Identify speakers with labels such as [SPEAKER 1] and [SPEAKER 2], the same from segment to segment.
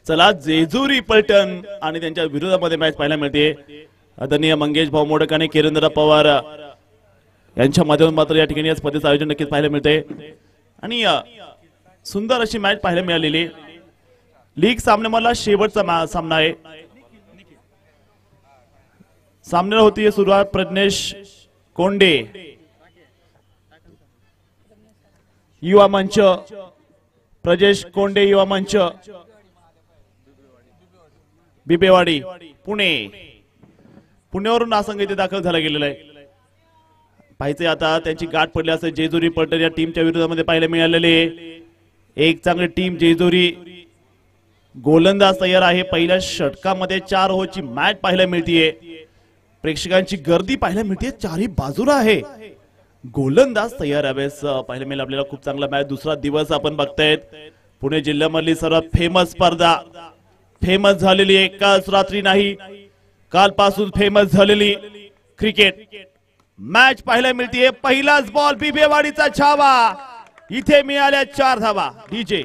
[SPEAKER 1] चला जेजुरी पलटण आणि त्यांच्या विरोधामध्ये मॅच पाहायला मिळते। आदरणीय मंगेश भाऊ मोडक आणि किरणराव पवार यांच्या माध्यमातून मात्र या ठिकाणी स्पर्धेचं आयोजन नक्कीच पाहायला मिळते आणि सुंदर अशी मॅच पाहायला मिळालेली। लीग सामन्यामधला शेवटचा सामना आहे। सामन्याला होती सुरुवात प्रज्ञेश कोंडे युवा मंच, प्रजेश कोंडे युवा मंच बिबेवाडी पुणे, पुण्यावरून हा संघ इथे दाखल झाला गेलेला आहे। पाहिजे आता त्यांची गाठ पडली असे जेजुरी पलटण या टीमच्या विरोधामध्ये पाहायला मिळालेले। एक चांगली टीम जेजुरी, गोलंदाज तयार आहे। पहिल्या षटकामध्ये 4 ओव्हरची मॅच पाहायला मिळतीये। प्रेक्षकांची गर्दी पाहायला मिळते चारही बाजूला आहे। गोलंदाज तयार यावेळेस पाहायला मिळेल आपल्याला खूप चांगला मॅच। दुसरा दिवस आपण बघतायत पुणे जिल्ह्यामधली सर्वात फेमस स्पर्धा, फेमस झालेली एकाच रात्री नाही कालपासून फेमस झालेली क्रिकेट मॅच पाहायला मिळते। पहिलाच बॉल बिबेवाडीचा छावा, इथे मिळाल्या 4 धावा। डीजे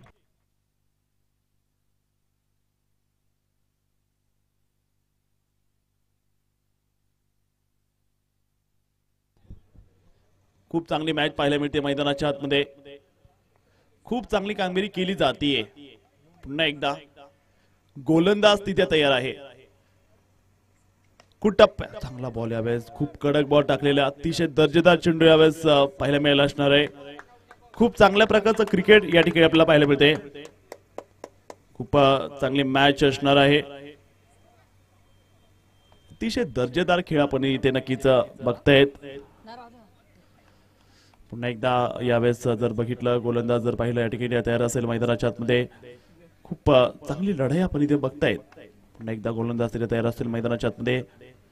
[SPEAKER 1] खूप चांगली मॅच पाहायला मिळते मैदानाच्या आतमध्ये, खूप चांगली कामगिरी केली जाते। पुन्हा एकदा गोलंदाज तिथे तयार आहे। कुटप्पा चांगला बॉल यावेळेस, खूप कडक बॉल टाकलेला, अतिशय दर्जेदार चेंडू यावेळेस पाहायला मिळाला असणार आहे। खूप चांगल्या प्रकारचं क्रिकेट या ठिकाणी आपल्याला पाहायला मिळते। खूप चांगली मॅच असणार आहे। अतिशय दर्जेदार खेळ आपण इथे नक्कीच बघतायत। पुन्हा एकदा यावेळेस जर बघितलं गोलंदाज जर पाहिलं या ठिकाणी तयार असेल मैदानाच्या आतमध्ये, खूप चांगली लढाई आपण इथे बघतायत। पुन्हा एकदा गोलंदाज तिथे तयार असतील मैदानाच्या आतमध्ये।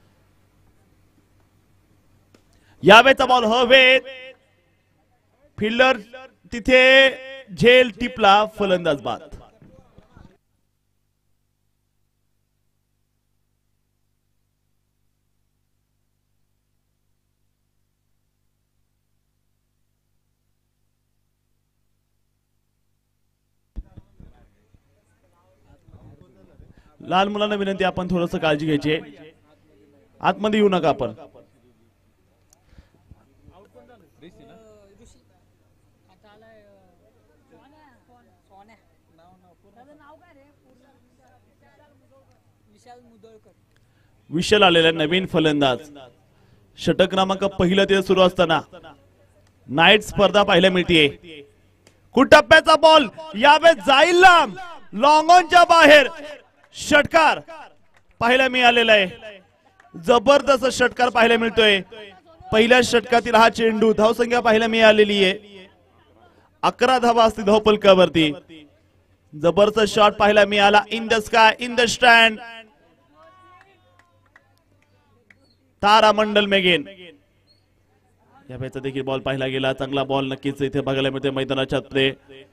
[SPEAKER 1] यावेळेचा बॉल हवेत, फिल्डर तिथे झेल टिपला, फलंदाज बाद। लहान मुलांना विनंती, आपण थोडस काळजी घ्यायची आहे, आतमध्ये येऊ नका आपण। विशाल आलेला नवीन फलंदाज, षटक क्रमांक पहिलं ते सुरू असताना नाईट स्पर्धा पाहायला मिळते। कुटप्प्याचा बॉल यावेळेस जाईल लांब, लॉंग ऑनच्या बाहेर, षटकार पाहायला मिळालेला आहे। जबरदस्त षटकार पाहायला मिळतोय। पहिल्या षटकातील हा चेंडू, धावसंख्या पाहायला मिळालेली आहे 11 धावा असतील धावफलकावरती। जबरदस्त शॉट पाहायला मिळाला, in the sky, in the stand, तारामंडल मेगेन। या वेळेचा देखील बॉल पाहिला गेला, चांगला बॉल नक्कीच इथे बघायला मिळते मैदानाच्या आतमध्ये।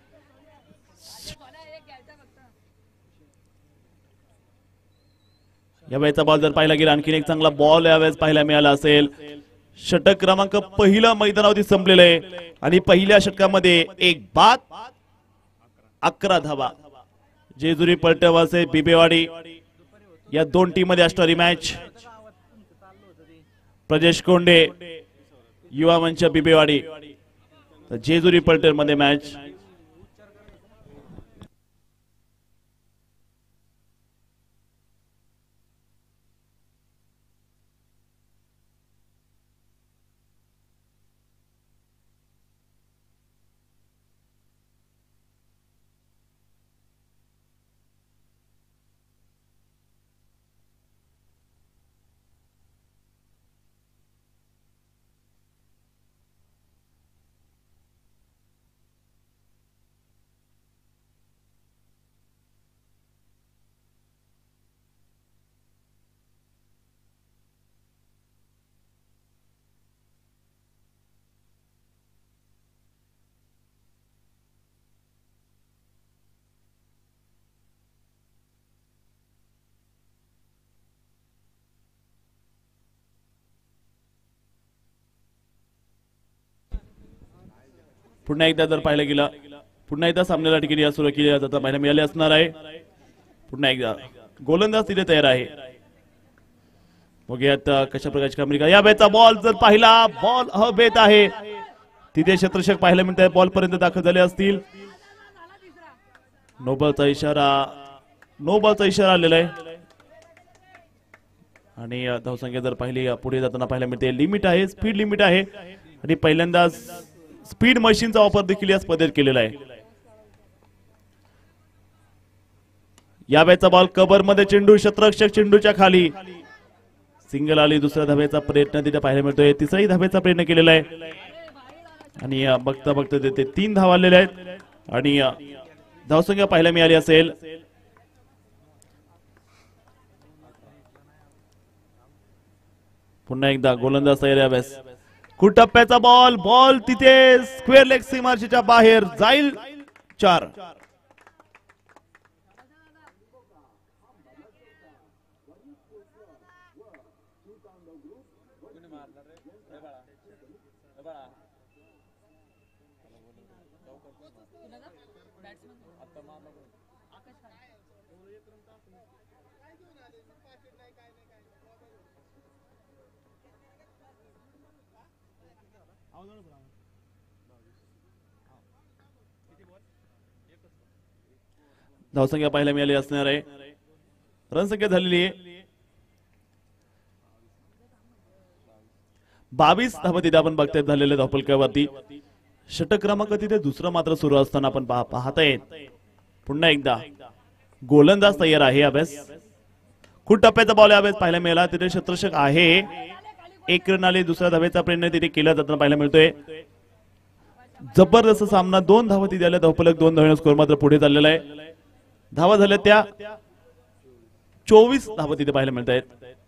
[SPEAKER 1] या वेळेचा बॉल जर पाहिला गेला, आणखीन एक चांगला बॉल यावेळेस पाहायला मिळाला असेल। षटक क्रमांक पहिलं मैदानावरती संपलेलं आहे आणि पहिल्या षटकामध्ये एक बाद, 11 धावा। जेजुरी पलटण असे बिबेवाडी या दोन टीम मध्ये असणारी मॅच। प्रजेश कोंडे युवा मंच बिबेवाडी, जेजुरी पलटण मध्ये मॅच। पुन्हा एकदा जर पाहिलं गेलं, पुन्हा एकदा सामन्याला ठिकाणी सुरू केली जातात पाहायला मिळाले असणार आहे। पुन्हा एकदा गोलंदाज तिथे तयार आहे. बघूयात कशा प्रकारची कामगिरी का. या बेचा बॉल जर पाहिला, बॉल हवेत आहे. तिथे क्षेत्ररक्षक पाहायला मिळत बॉल पर्यंत दाखल झाले असतील. नो बॉलचा इशारा आलेला आहे आणि धावसंख्या जर पाहिली पुढे जाताना पाहायला मिळते लिमिट आहे, स्पीड लिमिट आहे आणि पहिल्यांदा स्पीड मशीनचा वापर देखील या स्पर्धेत केलेला आहे. या बॅटचा बॉल कव्हर मध्ये चेंडू, क्षेत्ररक्षक चेंडूच्या खाली. सिंगल आली. दुसऱ्या धाब्याचा प्रयत्न तिथे पाहायला मिळतोय. तिसराही धाब्याचा प्रयत्न केलेला आहे आणि बघता बघता तिथे 3 धावा आलेल्या आहेत आणि धावसंख्या पाहायला मिळाली असेल पुन्हा एकदा गोलंदाज तयार यावेळेस. कुटप्प्याचा बॉल, बॉल तिथे स्क्वेअर लेग सीमारेषेच्या बाहेर जाईल. 4. धावसंख्या पाहायला मिळाली असणार आहे. रनसंख्या झालेली आहे 22 धावा तिथे आपण बघताय झालेल्या धावफलकावरती. षटक क्रमांक तिथे दुसरं मात्र सुरू असताना आपण पाहताय. पुन्हा एकदा गोलंदाज तयार आहे. अभ्यास खूप टप्प्याचा बॉल अभ्यास पाहायला मिळाला. तिथे क्षेत्ररक्षक आहे. 1 रन आले. दुसऱ्या धावेचा प्रयत्न तिथे केला जाताना पाहायला मिळतोय. जबरदस्त सामना. 2 धावा तिथे आल्या. धावफलक 2 धावांनी स्कोर मात्र पुढे चाललेला आहे. धावा झाल्या त्या 24 धावा तिथे पाहायला मिळत आहेत.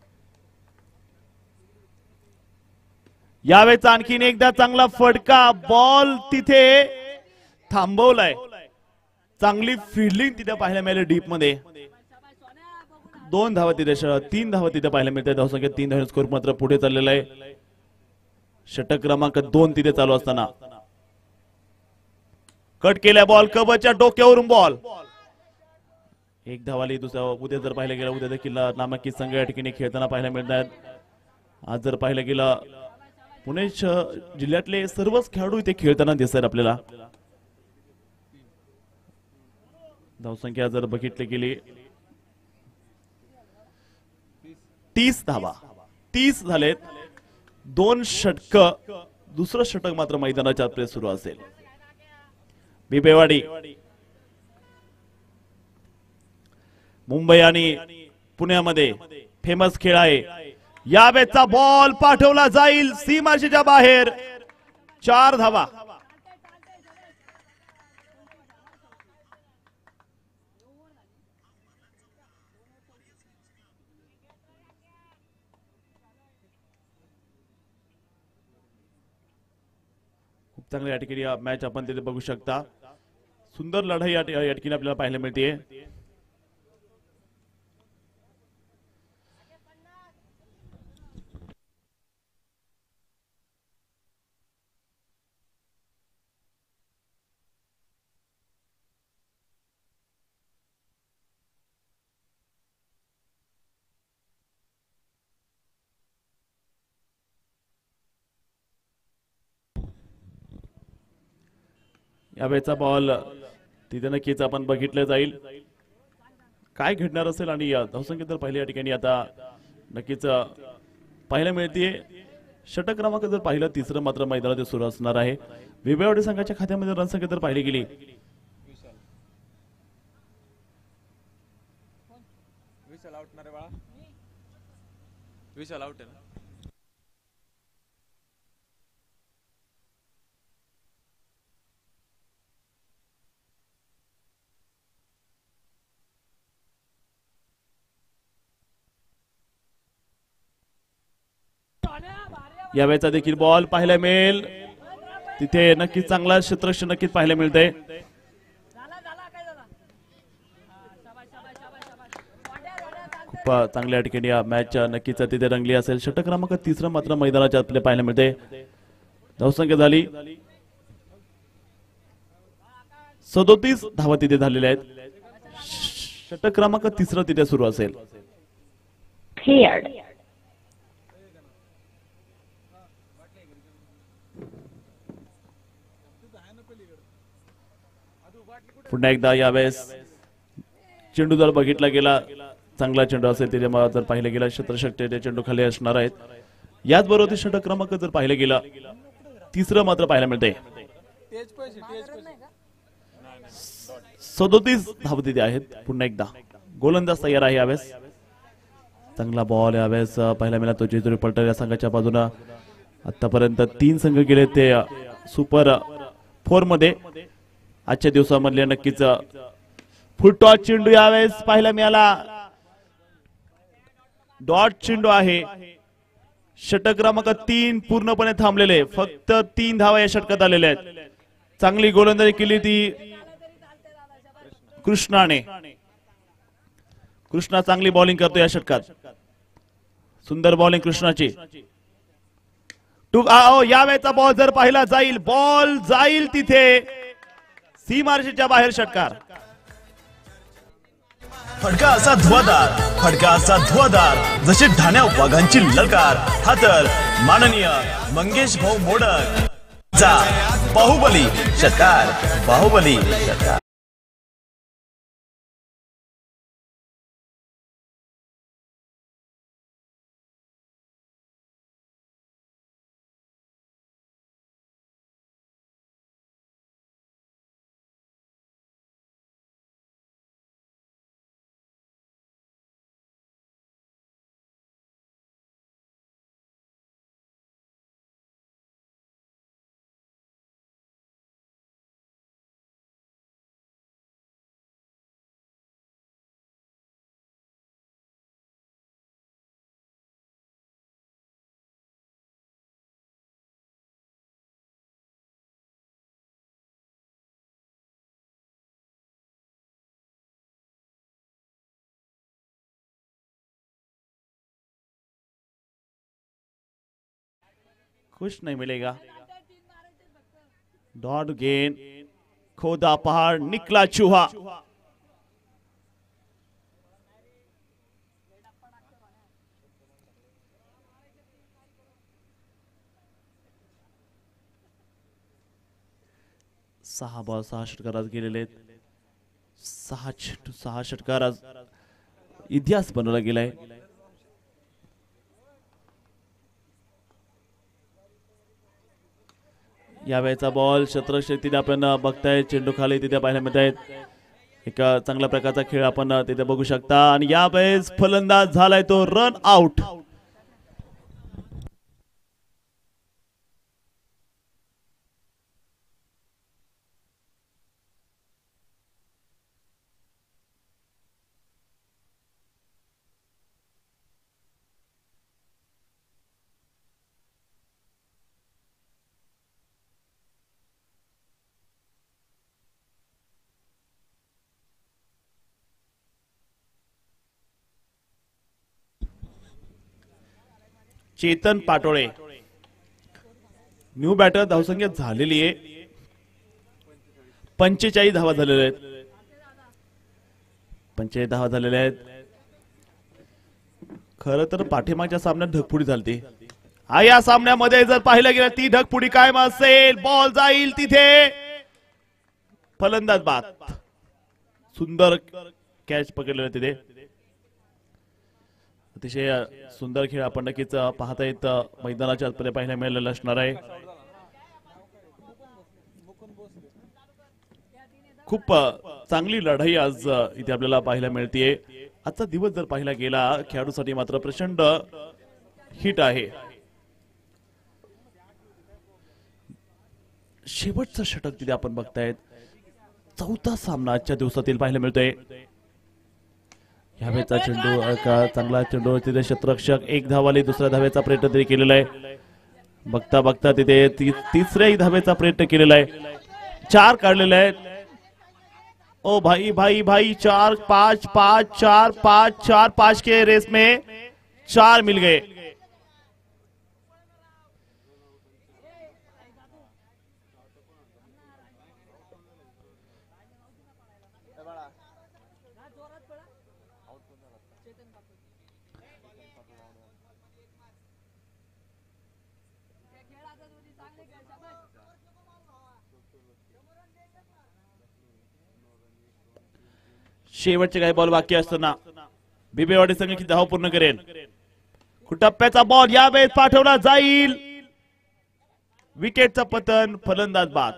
[SPEAKER 1] यावेळेचा आणखीन एकदा चांगला फटका. बॉल तिथे थांबवलाय. चांगली फिल्डिंग तिथे पाहायला मिळाली डीप मध्ये. 2 धावा तिथे 3 धावा तिथे पाहायला मिळतात. धावसंख्या 3 धावांनी स्कोर मात्र पुढे चाललेला आहे. षटक क्रमांक 2 तिथे चालू असताना कट केल्या बॉल. कबच्या डोक्यावरून बॉल. 1 धावाली. दुसऱ्या उद्या जर पाहिलं गेलं उद्या देखील नामांकित संघ या ठिकाणी खेळताना पाहायला मिळतात. आज जर पाहिलं गेलं पुणे जिल्ह्यातले सर्वच खेळाडू इथे खेळताना दिसतात आपल्याला. धावसंख्या जर बघितली गेली 30 धावा 30 झालेत. 2 षटक. दुसरं षटक मात्र मैदानाच्या आत सुरू असेल. बिबेवाडी मुंबई आणि पुण्यामध्ये फेमस खेळ आहे. या बॅटचा बॉल पाठवला जाईल सीमारेषेच्या बाहेर. 4 धावा. खूप चांगली या ठिकाणी मॅच आपण तिथे बघू शकता. सुंदर लढाई या ठिकाणी आपल्याला पाहायला मिळते. यावेळेचा बॉल तिथे नक्कीच आपण बघितलं जाईल काय घडणार असेल आणि धावसंख्या तर पहिल्या ठिकाणी आता नक्कीच पाहायला मिळते. षटक क्रमांक जर पाहिलं 3रं मात्र मैदानात सुरू असणार आहे. बिबेवाडी संघाच्या खात्यामध्ये रनसंख्या तर पाहिली गेली यावेळेचा देखील बॉल पाहायला मिळेल. तिथे नक्कीच चांगला क्षेत्ररक्षण नक्कीच पाहायला मिळतंय. खूप चांगल्या ठिकाणी मॅच नक्कीच तिथे रंगली असेल. षटक क्रमांक 3रं मात्र मैदानाच्या आपले पाहायला मिळते. धावसंख्या झाली 37 धावा तिथे झालेल्या आहेत. षटक क्रमांक तिसरं तिथे सुरू असेल.
[SPEAKER 2] Paired.
[SPEAKER 1] पुन्हा एकदा यावेळेस चेंडू जर बघितला गेला, चांगला चेंडू असेल त्याच्या जर पाहिलं गेला क्षेत्रशक्ती चेंडू खाली असणार आहेत. याचबरोबर षटक क्रमांक जर पाहिलं गेलं तिसरं मात्र पाहायला मिळते. 37 धावा तिथे आहेत. पुन्हा एकदा गोलंदाज तयार आहे यावेळेस. चांगला बॉल यावेळेस पाहायला मिळाला तो जेजुरी पलटण या संघाच्या बाजूने. आतापर्यंत 3 संघ गेले ते सुपर 4 मध्ये. आजच्या दिवसामधले नक्कीच फुटटॉस चेंडू यावेळेस पाहायला मिळाला. डॉट चेंडू आहे. षटक क्रमांक 3 पूर्णपणे थांबलेले. फक्त 3 धावा या षटकात आलेल्या आहेत. चांगली गोलंदाजी केली ती कृष्णाने. कृष्णा चांगली बॉलिंग करतो या षटकात. सुंदर बॉलिंग कृष्णाची. यावेळेचा बॉल जर पाहिला जाईल, बॉल जाईल तिथे सीमारेषेच्या बाहेर. षटकार
[SPEAKER 3] फडका असा धुवादार, फडका असा धुवादार, जसे ढाण्या वाघांची ललकार. हा तर माननीय मंगेश भाऊ मोडक चा बाहुबली षटकार. बाहुबली षटकार.
[SPEAKER 1] खुश नहीं मिलेगा. Dot again. खोदा पहाड़ निकला चूहा. सहा बॉल 6 षटकार आज गेलेले आहेत. 6 षटकार आज इतिहास बनवला गेलाय. यावेळेचा बॉल क्षेत्रशक्तीने आपण बघताय. चेंडू खाली तिथे पाहायला मिळत आहेत. एक चांगल्या प्रकारचा खेळ आपण तिथे बघू शकता. आणि यावेळेस फलंदाज झालाय तो run out. Chetan Patole new batter. धावसंख्या झालेली आहे 45 धावा झालेल्या आहेत. 45 धावा झालेल्या आहेत. खरं तर पाठीमागच्या सामन्यात ढगफुटी झाली. या सामन्यामध्ये जर पाहिलं गेलं ती ढगफुटी कायम असेल. बॉल जाईल तिथे. फलंदाज बाद. सुंदर कॅच पकडलेला तिथे. अतिशय सुंदर खेळ आपण नक्कीच पाहता येत मैदानाच्या आतमध्ये पाहायला मिळालेला असणार आहे. खूप चांगली लढाई आज इथे आपल्याला पाहायला मिळते. आजचा दिवस जर पाहिला गेला खेळाडूसाठी मात्र प्रचंड हिट आहे. शेवटचं षटक तिथे आपण बघतायत. 4था सामना आजच्या दिवसातील पाहायला मिळतोय. ह्यावेळेचा चेंडू चांगला चेंडू तिथे क्षेत्ररक्षक 1 धावाले. दुसऱ्या धावेचा प्रयत्न तरी केलेला आहे. बघता बघता तिथे तिसऱ्या धावेचा प्रयत्न केलेला आहे. 4 काढलेले आहेत. ओ भाई भाई भाई 4 5 5 4 5 4 5 के रेस में 4 मिल गए. शेवटचे काही बॉल बाकी असताना बिबेवाडी संघ किती धाव पूर्ण करेल. टप्प्याचा बॉल यावेळेस पाठवला जाईल. विकेटचं पतन, फलंदाज बाद.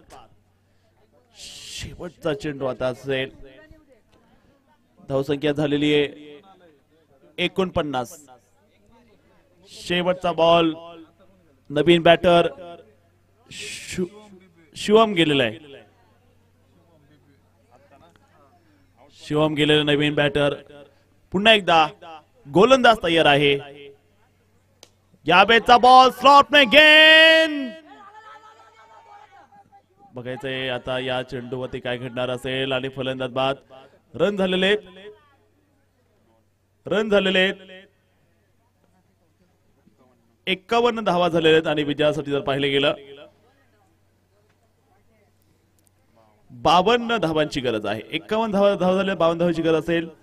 [SPEAKER 1] शेवटचा चेंडू आता असेल. धावसंख्या झालेली आहे 49. शेवटचा बॉल. नवीन बॅटर शिवम गेलेला आहे. शिवम गेलेला नवीन बॅटर. पुन्हा एकदा गोलंदाज तयार आहे. यावेळेचा बॉल स्लॉट में गेन. बघायचंय आता या चेंडूवरती काय घडणार असेल. आणि फलंदाज बाद. रन झालेले 51 धावा झालेल्या आहेत. आणि विजयासाठी जर पाहिलं गेलं 52 धावांची गरज आहे. 51 धावा झाल्या, 52 धावांची गरज असेल.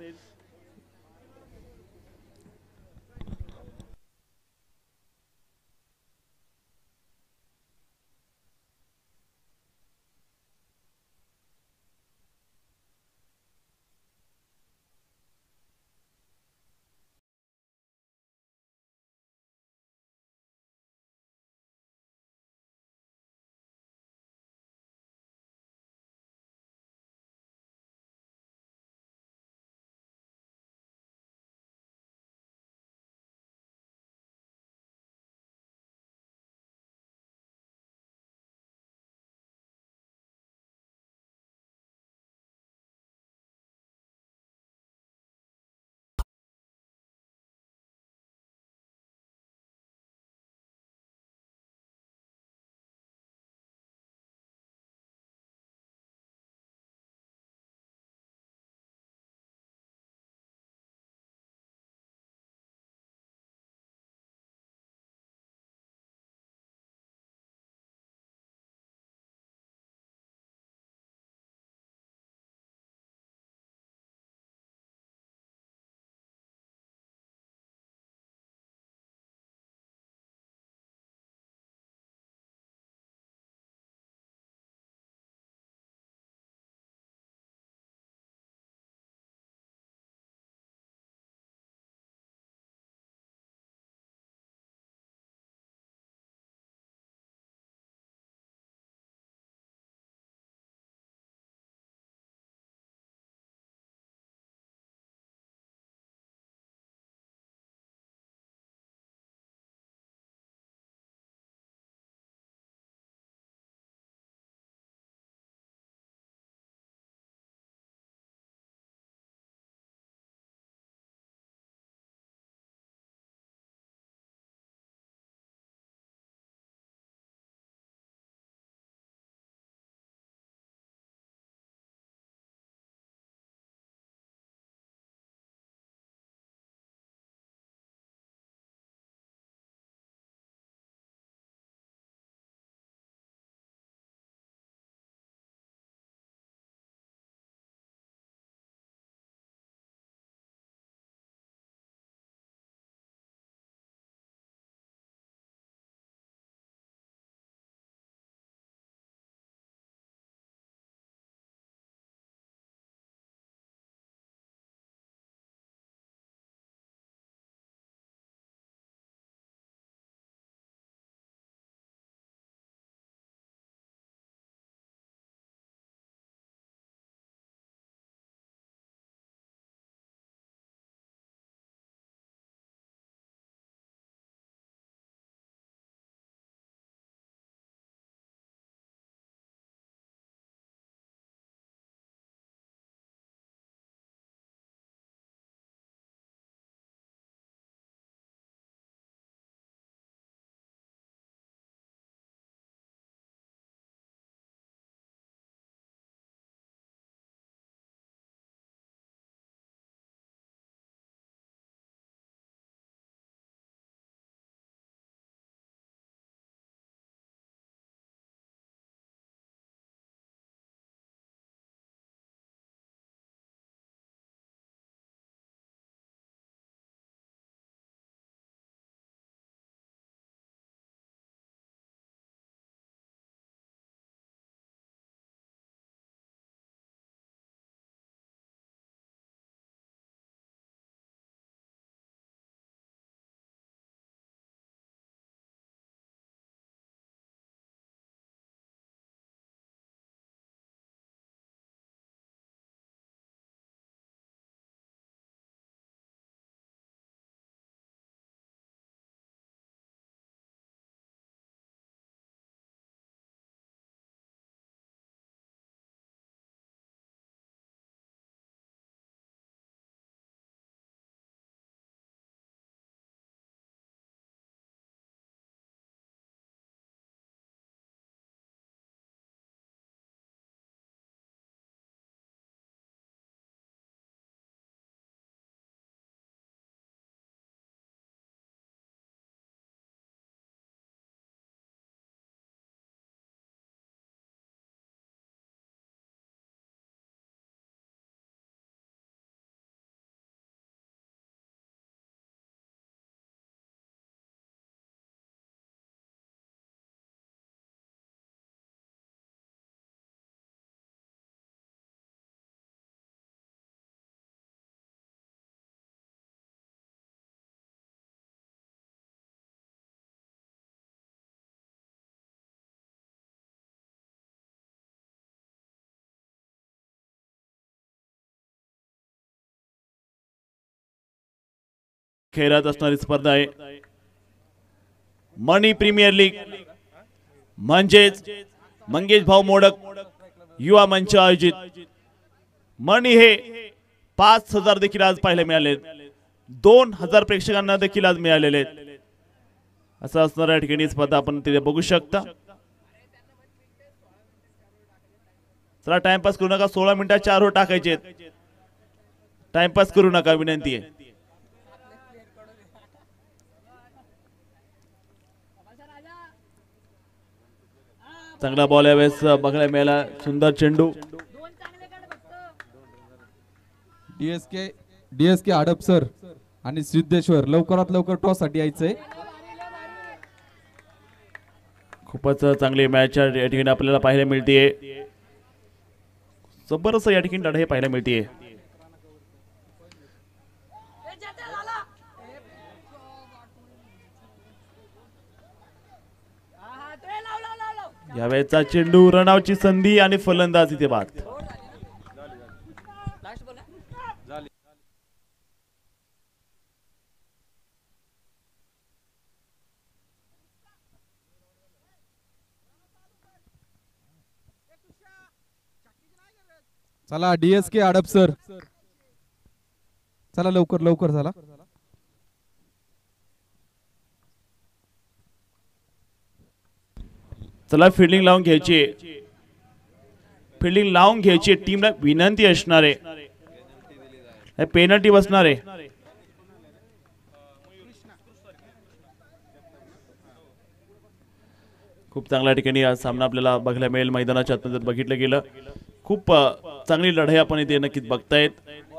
[SPEAKER 1] खेळत असणारी स्पर्धा आहे. मणी प्रीमियर लीग म्हणजेच मंगेश भाऊ मोडक युवा मंच आयोजित मणी हे 5,000 देखील आज पाहायला मिळाले. 2,000 प्रेक्षकांना देखील आज मिळालेले आहेत. असं असणाऱ्या या ठिकाणी स्पर्धा आपण तिथे बघू शकता. चला टाइमपास करू नका. 16 मिनिटात 4 ओव्हर टाकायचे. टाइमपास करू नका विनंती आहे. चांगला बॉल यावेळेस बघायला मिळाला. सुंदर चेंडू.
[SPEAKER 4] डीएसके हडपसर आणि सिद्धेश्वर लवकरात लवकर टॉस साठी यायचंय.
[SPEAKER 1] खूपच चांगली मॅच या ठिकाणी आपल्याला पाहायला मिळते. जबरदस्त या ठिकाणी लढाई पाहायला मिळते. यावेळेचा चेंडू रनआउटची संधी आणि फलंदाज इथे बाद.
[SPEAKER 4] चला डीएसके हडपसर चला लवकर लवकर चला.
[SPEAKER 1] चला फिल्डिंग लावून घ्यायची. फिल्डिंग लावून घ्यायची. टीमला विनंती असणार आहे. पेनल्टी बसणार आहे. खूप चांगल्या ठिकाणी हा सामना आपल्याला बघायला मिळेल. मैदानाच्या आतमध्ये बघितलं गेलं. खूप चांगली लढाई आपण इथे नक्कीच बघतायत.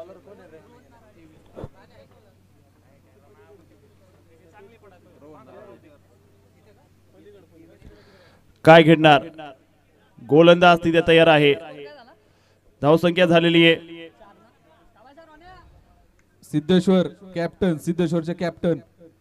[SPEAKER 1] काय घडणार. गोलंदाज तिथे तयार आहे. धावसंख्या झालेली आहे.
[SPEAKER 4] सिद्धेश्वर कॅप्टन. सिद्धेश्वरचे कॅप्टन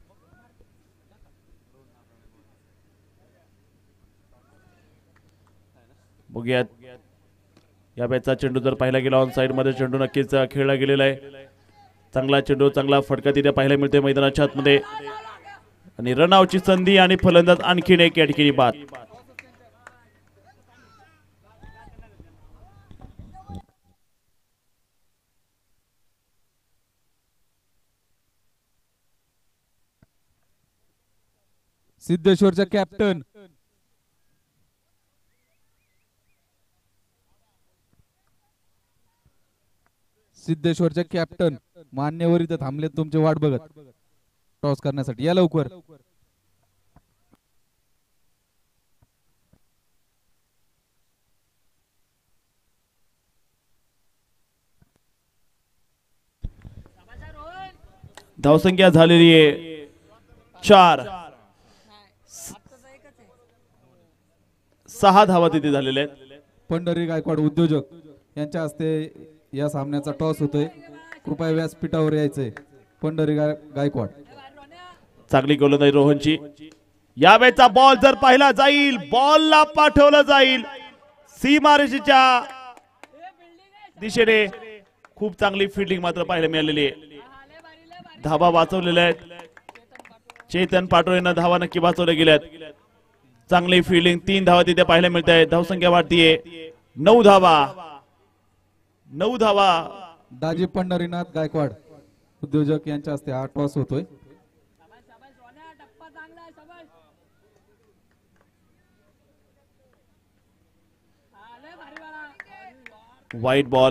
[SPEAKER 1] बघूयात. या बॅचचा चेंडू जर पाहिला गेला ऑन साइड मध्ये चेंडू नक्कीच खेळला गेलेला आहे. चांगला चेंडू चांगला फटका तिथे पाहायला मिळते मैदानाच्या आतमध्ये. आणि रनआउटची संधी आणि फलंदाज आणखीन एक या ठिकाणी बाद.
[SPEAKER 4] सिद्धेश्वरचे कॅप्टन सिद्धेश्वरचे कॅप्टन मान्यवर इथे थांबले तुमची वाट बघत टॉस करण्यासाठी. या लवकर.
[SPEAKER 1] धावसंख्या झालेली आहे 4. 6 धावा तिथे झालेल्या आहेत.
[SPEAKER 4] पंढरी गायकवाड उद्योजक यांच्या हस्ते या सामन्याचा टॉस होतोय. कृपया व्यासपीठावर यायचंय. पंढरी गायकवाड.
[SPEAKER 1] चांगली गोलंदाजी रोहनची. यावेळेचा बॉल जर पाहिला जाईल. बॉलला पाठवलं जाईल सीमारेषेच्या दिशेने. खूप चांगली फिल्डिंग मात्र पाहायला मिळालेली आहे. धावा वाचवलेल्या आहेत. चेतन पाटोळेंना धावा नक्की वाचवल्या गेल्यात. चांगली फिल्डिंग. 3 धावा तिथे पाहायला मिळत आहेत. धावसंख्या वाढतीये. 9 धावा. 9 धावा.
[SPEAKER 4] दाजी पंढरीनाथ गायकवाड उद्योजक यांच्या हस्ते हा टॉस होतोय.
[SPEAKER 1] वाईट बॉल.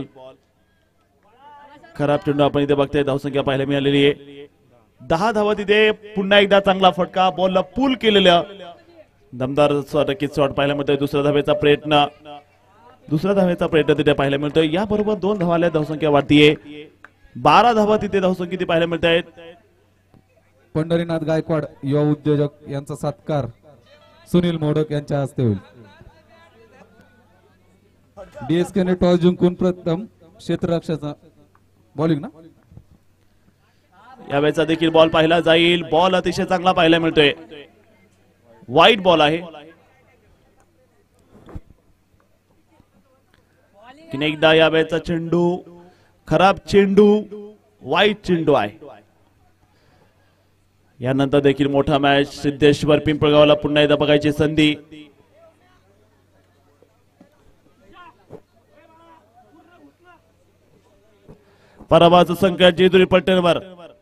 [SPEAKER 1] खराब चेंडू आपण इथे बघताय. धावसंख्या पाहायला मिळालेली आहे. 10 धावा तिथे. पुन्हा एकदा चांगला फटका. बॉलला पूल केलेला दमदार नक्कीच शॉट पाहायला मिळतोय. दुसऱ्या धावेचा प्रयत्न तिथे पाहायला मिळतोय. याबरोबर 2 धावा आल्या. धावसंख्या वाढतीये. 12 धावा तिथे धावसंख्या तिथे पाहायला मिळत आहेत.
[SPEAKER 4] पंढरीनाथ गायकवाड युवा उद्योजक यांचा सत्कार सुनील मोडक यांच्या हस्ते होईल. डीएसके ने टॉस जिंकून प्रथम क्षेत्ररक्षकाचा बॉलिंग ना.
[SPEAKER 1] यावेळेचा देखील बॉल पाहिला जाईल. बॉल अतिशय चांगला पाहायला मिळतोय. वाईट बॉल आहे. एकदा यावेळेचा चेंडू खराब चेंडू. वाईट चेंडू आहे. यानंतर देखील मोठा मॅच सिद्धेश्वर पिंपळगावला पुन्हा एकदा बघायची संधी. पराभवाचं संकट जेजुरी पलटणवर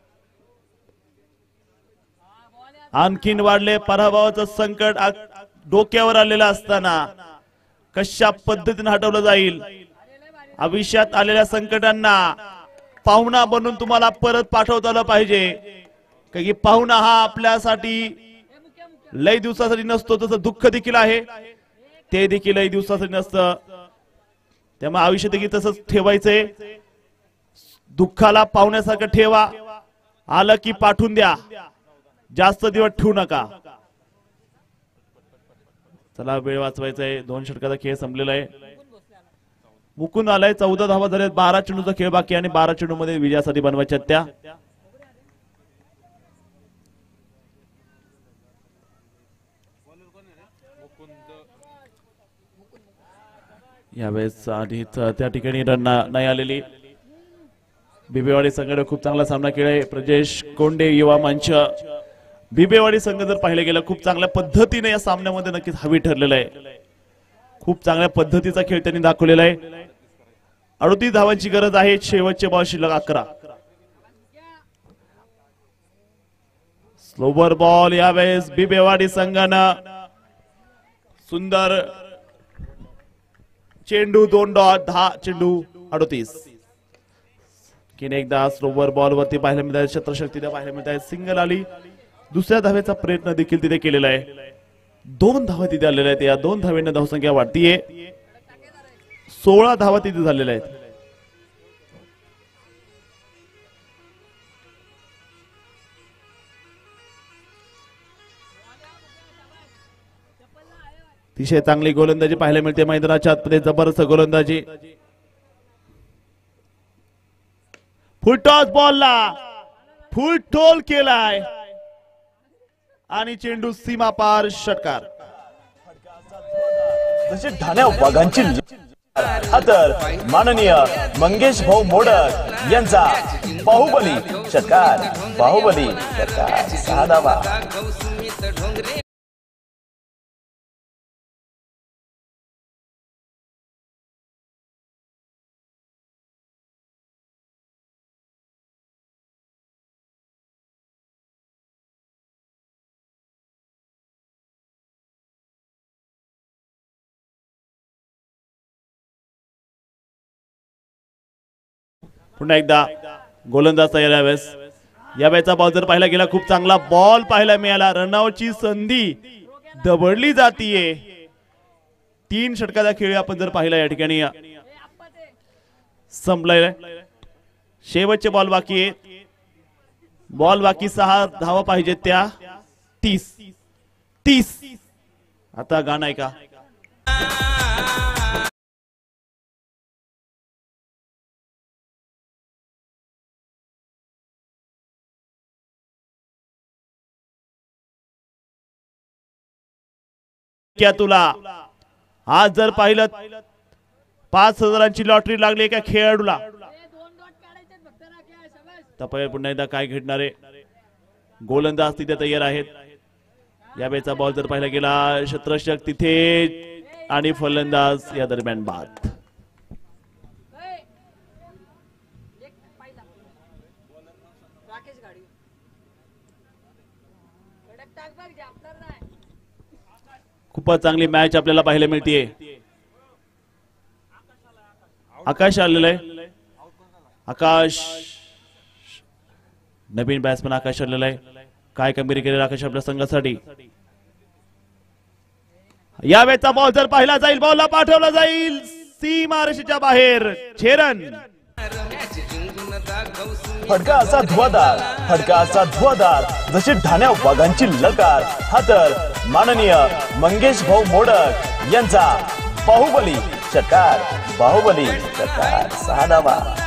[SPEAKER 1] आणखीन वाढले. पराभवाचं संकट डोक्यावर आलेलं असताना कशा पद्धतीने हटवलं जाईल. आयुष्यात आलेल्या संकटांना पाहुणा बनून तुम्हाला परत पाठवता आलं पाहिजे. कारण की पाहुणा हा आपल्यासाठी लय दिवसासाठी नसतो, तसं दुःख देखील आहे, ते देखील लय दिवसासाठी नसतं. त्यामुळे आयुष्य देखील तसंच ठेवायचंय. दुःखाला पाहुण्यासारखं ठेवा, आलं की पाठवून द्या, जास्त दिवस ठेवू नका. चला वेळ वाचवायचा 2 षटकाचा खेळ संपलेला आहे. मुकुंद आलाय. 14 धावा झाल्यात. 12 चेंडूचा खेळ बाकी आणि 12 चेंडू मध्ये विजयासाठी बनवायच्या त्या. यावेळेस आधी त्या ठिकाणी रन नाही आलेली. बिबेवाडी संघाने खूप चांगला सामना केलाय. प्रजेश कोंडे युवा मंच. बिबेवाडी संघ जर पाहिलं गेलं खूप चांगल्या पद्धतीने या सामन्यामध्ये नक्कीच हवी ठरलेलं आहे. खूप चांगल्या पद्धतीचा खेळ त्यांनी दाखवलेला आहे. 38 धावांची गरज आहे. शेवटचे बॉल शिल्लक 11. स्लोवर बॉल यावेळेस बिबेवाडी संघानं सुंदर चेंडू 2 डॉट 10 चेंडू 38. किन एकदा स्लोवर बॉल वरती पाहायला मिळत आहे. छत्रशक्ती पाहायला मिळत आहे. सिंगल आली. दुसऱ्या धावेचा प्रयत्न देखील तिथे केलेला आहे. 2 धावा तिथे आलेल्या आहेत. या 2 धावेने धावसंख्या वाढतीये. 16 धावा तिथे झालेल्या आहेत. अतिशय चांगली गोलंदाजी पाहायला मिळते मैदानाच्या आतमध्ये. जबरदस्त गोलंदाजी. फुल टॉस बॉलला फुल टोल केलाय आणि चेंडू सीमा पार. षटकार.
[SPEAKER 3] जसे ठाण्या वाघांची हा तर माननीय मंगेश भाऊ मोडक यांचा बाहुबली षटकार. बाहुबली षटकार. 6 धावा.
[SPEAKER 1] पुन्हा एकदा गोलंदाज तयार. यावेळेचा बॉल जर पाहायला गेला खूप चांगला बॉल पाहायला मिळाला. रनआउटची संधी दबडली जातीये. 3 षटकाचा खेळ आपण जर पाहिला या ठिकाणी संपलाय. शेवटचे बॉल बाकी आहे. बॉल बाकी 6 धावा पाहिजेत त्या. 30. आता गाणं आहे का? क्या तुला आज जर पाहिलं 5,000ची लॉटरी लागली एका खेळाडूला. तर पुन्हा एकदा काय घडणार आहे. गोलंदाज तिथे तयार आहेत. यावेळेचा बॉल जर पाहिला गेला शत्रक्षक तिथे आणि फलंदाज या दरम्यान बाद. खूपच चांगली मॅच आपल्याला पाहायला मिळते. आकाश आलेला आहे. आकाश नवीन बॅट्समन आकाश आलेला आहे. काय कामगिरी केली आकाश आपल्या संघासाठी. यावेळेचा बॉल जर पाहिला जाईल बॉलला पाठवला जाईल सीमारेषेच्या बाहेर. छेरन.
[SPEAKER 3] फटका असा धुवाधार जशी ठाण्या वाघांची लकार. हा तर माननीय मंगेश भाऊ मोडक यांचा बाहुबली षटकार. बाहुबली षटकार. 6 धावा.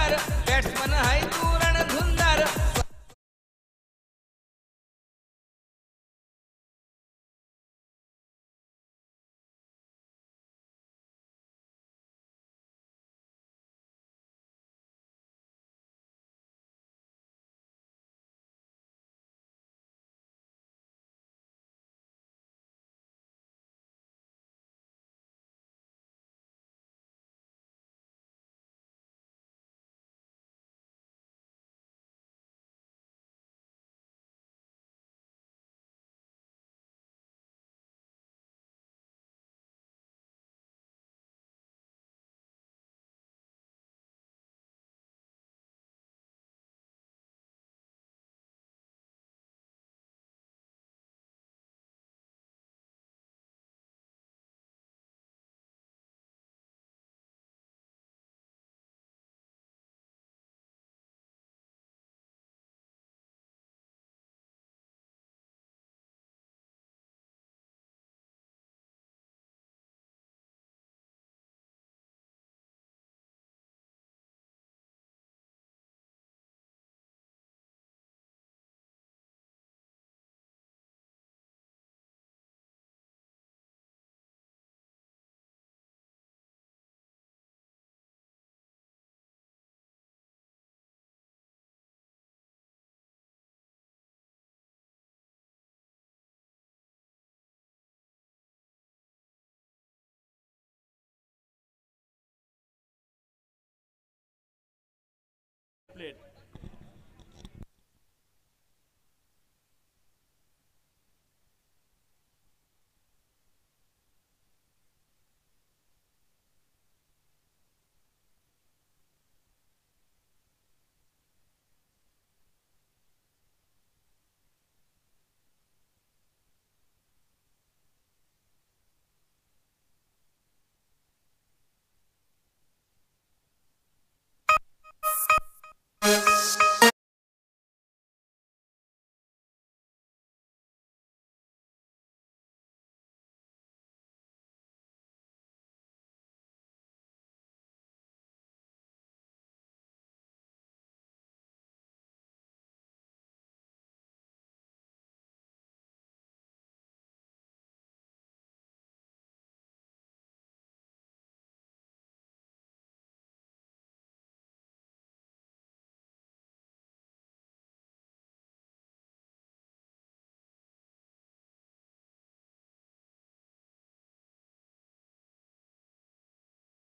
[SPEAKER 1] प्लेट